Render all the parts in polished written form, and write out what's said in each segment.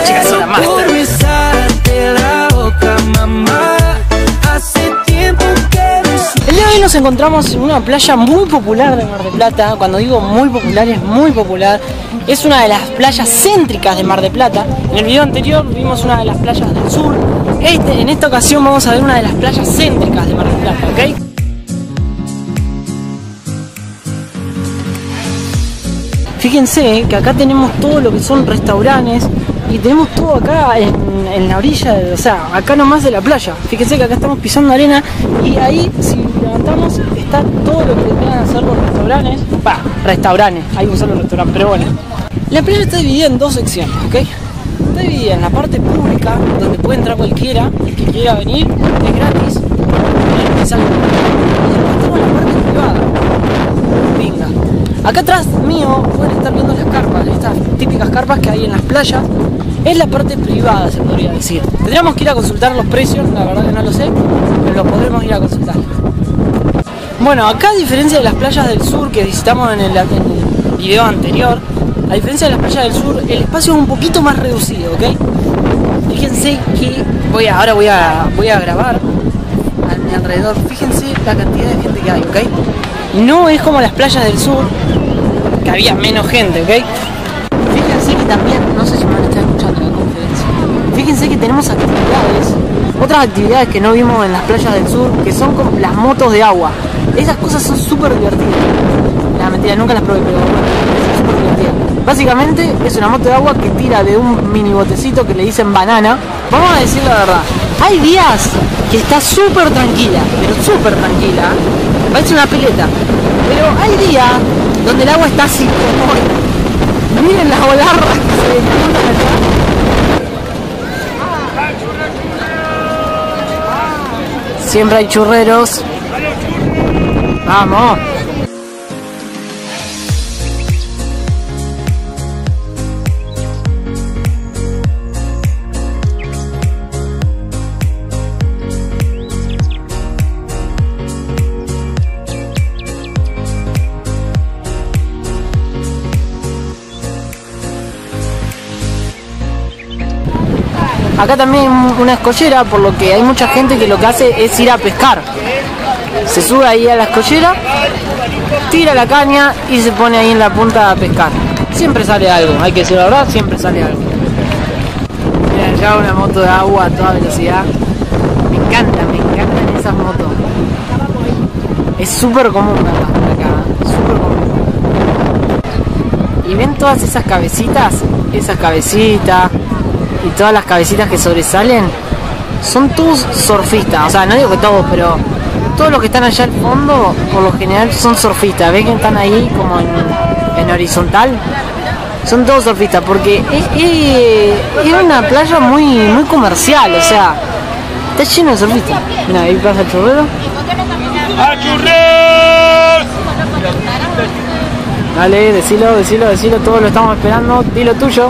chicas son la master. El día de hoy nos encontramos en una playa muy popular de Mar del Plata. Cuando digo muy popular, es muy popular. Es una de las playas céntricas de Mar del Plata. En el video anterior vimos una de las playas del sur. En esta ocasión vamos a ver una de las playas céntricas de Mar del Plata, ¿ok? Fíjense que acá tenemos todo lo que son restaurantes y tenemos todo acá en la orilla, o sea, acá nomás de la playa. Fíjense que acá estamos pisando arena y ahí, si levantamos, está todo lo que van a hacer los restaurantes. Restaurantes, hay un solo restaurante, pero bueno. La playa está dividida en dos secciones, ¿ok? Está dividida en la parte pública, donde puede entrar cualquiera, el que quiera venir, es gratis. Y después tenemos la parte privada. Venga. Acá atrás mío pueden estar viendo las carpas, estas típicas carpas que hay en las playas. Es la parte privada, se podría decir. Tendríamos que ir a consultar los precios, la verdad que no lo sé, pero los podremos ir a consultar. Bueno, acá a diferencia de las playas del sur que visitamos en el video anterior, a diferencia de las playas del sur, el espacio es un poquito más reducido, ¿ok? Fíjense que ahora voy a grabar a mi alrededor. Fíjense la cantidad de gente que hay, ¿ok? No es como las playas del sur, que había menos gente, ¿ok? Fíjense que también, no sé si me van a estar escuchando la conferencia, fíjense que tenemos actividades, otras actividades que no vimos en las playas del sur, que son como las motos de agua. Esas cosas son súper divertidas. La mentira, nunca las probé, pero bueno, es súper divertida. Básicamente es una moto de agua que tira de un mini botecito que le dicen banana. Vamos a decir la verdad, hay días que está súper tranquila, pero súper tranquila. Parece una pileta, pero hay días donde el agua está así como... Miren las olarras que se desplazan allá. Siempre hay churreros. Vamos. Acá también una escollera, por lo que hay mucha gente que lo que hace es ir a pescar. Se sube ahí a la escollera, tira la caña y se pone ahí en la punta a pescar. Siempre sale algo, hay que decir la verdad, siempre sale algo. Miren, ya una moto de agua a toda velocidad. Me encantan esas motos. Es súper común acá, súper común. Y ven todas esas cabecitas, y todas las cabecitas que sobresalen, son todos surfistas. O sea, no digo que todos, pero todos los que están allá al fondo, por lo general son surfistas. ¿Ven que están ahí como en horizontal? Son todos surfistas, porque es una playa muy comercial, o sea, está lleno de surfistas. Mira, ahí pasa el churrero. ¡A churrer! Dale, decilo, todos lo estamos esperando, di lo tuyo.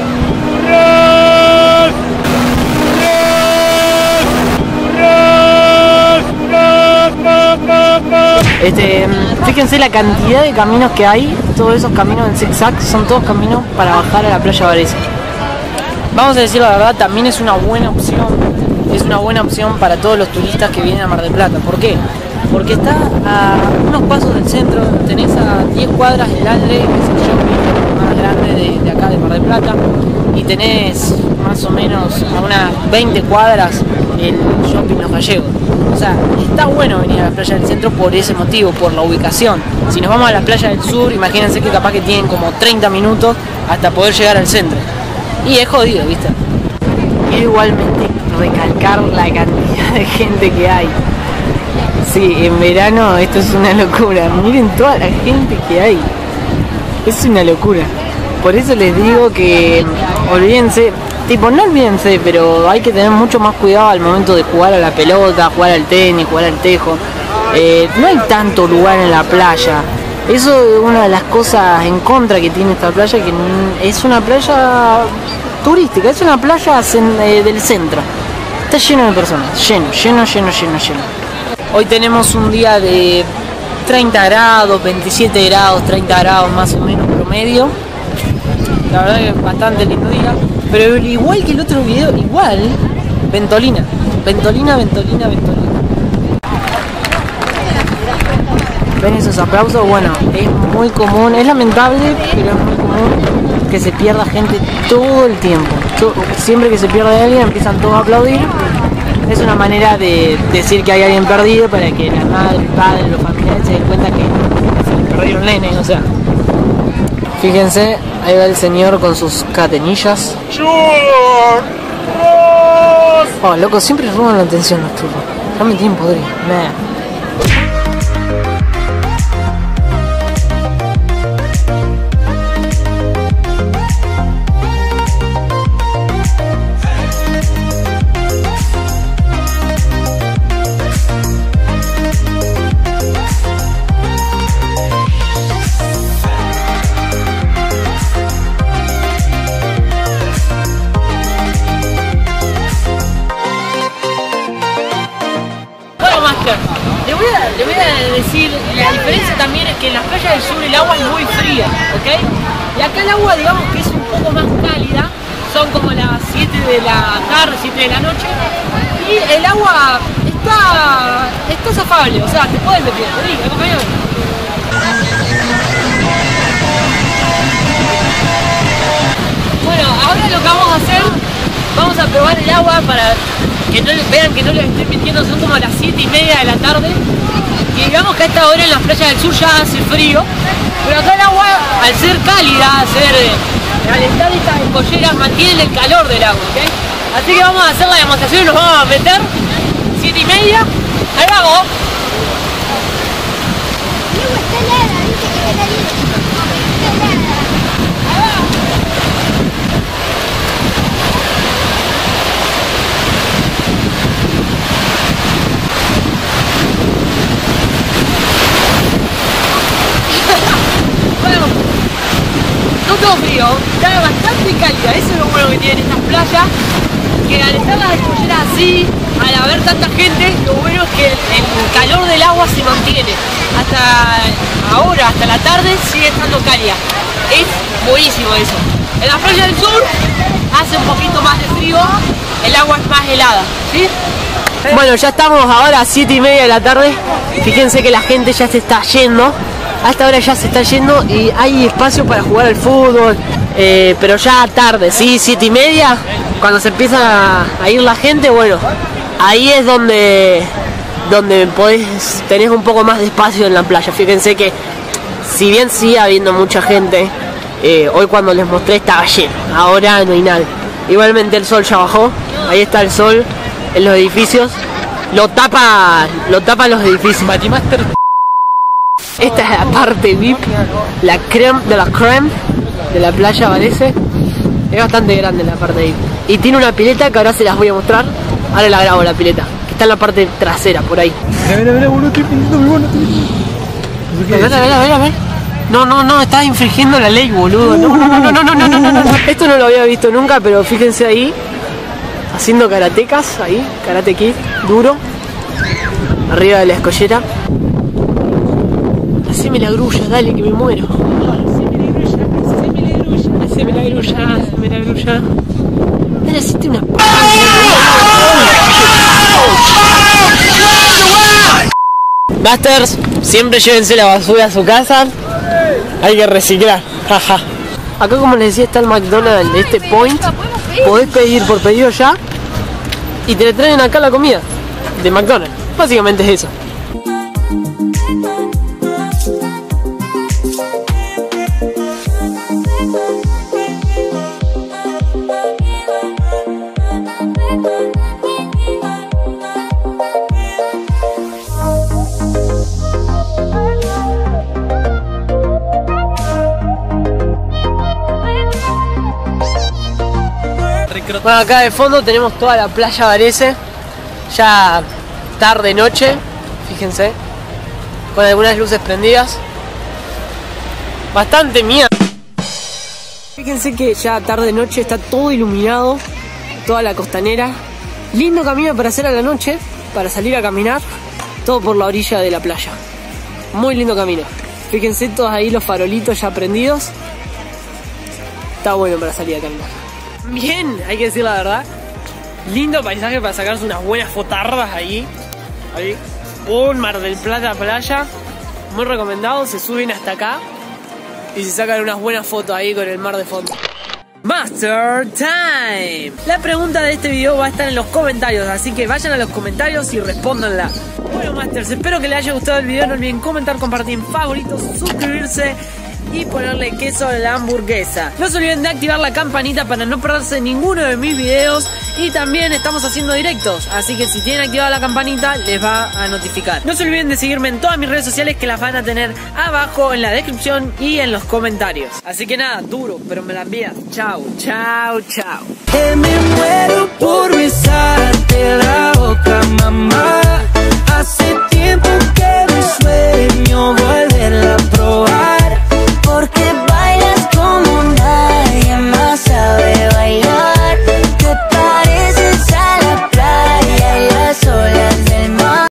Fíjense la cantidad de caminos que hay. Todos esos caminos en zigzag son todos caminos para bajar a la playa Varese. Vamos a decir la verdad, también es una buena opción. Es una buena opción para todos los turistas que vienen a Mar del Plata. ¿Por qué? Porque está a unos pasos del centro. Tenés a 10 cuadras el Aldre, que es el shopping más grande de acá de Mar del Plata, y tenés más o menos a unas 20 cuadras el shopping Los Gallegos. O sea, está bueno venir a la playa del centro por ese motivo, por la ubicación. Si nos vamos a la playa del sur, imagínense que capaz que tienen como 30 minutos hasta poder llegar al centro. Y es jodido, ¿viste? Quiero igualmente recalcar la cantidad de gente que hay. Sí, en verano esto es una locura. Miren toda la gente que hay. Es una locura. Por eso les digo que olvídense, no olvídense, pero hay que tener mucho más cuidado al momento de jugar a la pelota, jugar al tenis, jugar al tejo. No hay tanto lugar en la playa. Eso es una de las cosas en contra que tiene esta playa, que es una playa turística, es una playa del centro. Está lleno de personas, lleno. Hoy tenemos un día de 30 grados, 27 grados, 30 grados más o menos promedio. La verdad que bastante lindo día. Pero igual que el otro video, igual, ventolina. Ventolina, ventolina, ventolina. ¿Ven esos aplausos? Bueno, es muy común, es lamentable, pero es muy común que se pierda gente todo el tiempo. Siempre que se pierde alguien empiezan todos a aplaudir. Es una manera de decir que hay alguien perdido para que la madre, el padre, los familiares se den cuenta que se le perdió un nene, o sea. Fíjense, ahí va el señor con sus catenillas. Oh, loco, siempre roban la atención los churros. Ya me tienen podrido. Nah. Le voy a decir, la diferencia también es que en las playas del sur el agua es muy fría, ¿ok? Y acá el agua, digamos que es un poco más cálida, son como las 7 de la tarde, 7 de la noche, y el agua está zafable, o sea, te puedes meter, vení, acompáñame. Bueno, ahora lo que vamos a hacer, vamos a probar el agua para que no vean que no les estoy mintiendo, son como las 7:30 de la tarde. Y digamos que a esta hora en las playas del sur ya hace frío, pero acá el agua, al ser cálida, al calentar estas escolleras, mantienen el calor del agua, ¿ok? Así que vamos a hacer la demostración y nos vamos a meter 7:30, ahí vamos. No todo frío, está bastante cálida, eso es lo bueno que tienen estas playas, que al estar las escolleras así, al haber tanta gente, lo bueno es que el calor del agua se mantiene, hasta ahora, hasta la tarde sigue estando cálida, es buenísimo eso. En la playa del sur hace un poquito más de frío, el agua es más helada, ¿sí? Bueno, ya estamos ahora a 7:30 de la tarde, fíjense que la gente ya se está yendo. A esta hora ya se está yendo y hay espacio para jugar al fútbol, pero ya tarde, ¿sí? 7:30, cuando se empieza a ir la gente, bueno, ahí es donde tenés un poco más de espacio en la playa. Fíjense que si bien sigue habiendo mucha gente, hoy cuando les mostré estaba lleno, ahora no hay nadie. Igualmente el sol ya bajó, ahí está el sol en los edificios, lo tapa los edificios. Esta es la parte VIP, la creme de la playa Varese. Es bastante grande la parte VIP. Y tiene una pileta que ahora se las voy a mostrar. Ahora la grabo la pileta, que está en la parte trasera, por ahí. Mira, boludo, estoy pintando mi bono. A ver. No, estás infringiendo la ley, boludo. No. Esto no lo había visto nunca, pero fíjense ahí. Haciendo karatecas, ahí, karate kid, duro. Arriba de la escollera. Haceme la grulla, dale que me muero. Haceme la grulla. Dale, hacete una p***. Busters, siempre llévense la basura a su casa. Hay que reciclar, jaja. Acá, como les decía, está el McDonald's de este point. Podés pedir por pedido ya y te le traen acá la comida de McDonald's. Básicamente es eso. Bueno, acá de fondo tenemos toda la playa Varese, ya tarde noche, fíjense, con algunas luces prendidas, bastante mierda. Fíjense que ya tarde noche está todo iluminado, toda la costanera, lindo camino para hacer a la noche, para salir a caminar, todo por la orilla de la playa, muy lindo camino. Fíjense todos ahí los farolitos ya prendidos. Está bueno para salir a caminar. Bien, hay que decir la verdad. Lindo paisaje para sacarse unas buenas fotardas ahí. Ahí. Un Mar del Plata playa. Muy recomendado, se suben hasta acá y se sacan unas buenas fotos ahí con el mar de fondo. Master Time. La pregunta de este video va a estar en los comentarios, así que vayan a los comentarios y respóndanla. Bueno, Masters, espero que les haya gustado el video. No olviden comentar, compartir, favoritos, suscribirse y ponerle queso a la hamburguesa. No se olviden de activar la campanita para no perderse ninguno de mis videos. Y también estamos haciendo directos, así que si tienen activada la campanita les va a notificar. No se olviden de seguirme en todas mis redes sociales, que las van a tener abajo en la descripción y en los comentarios. Así que nada, duro, pero me la envían. Chao, chao, chao. Me muero por besarte la boca, mamá. Hace tiempo que me sueño volverla a probar.